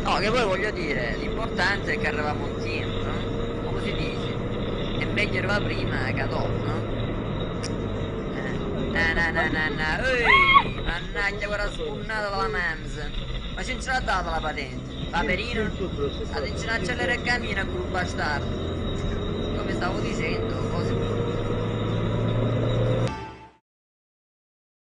No, che poi voglio dire, l'importante è che eravamo insieme, no? Come si dice? È meglio arrivare prima che dopo, no? Ehi, mannaggia quella spunnata della manza. Ma ci ce l'ha data la patente? Paperino? Attenzione, accelera il cammino a quel bastardo. Come stavo dicendo, cose.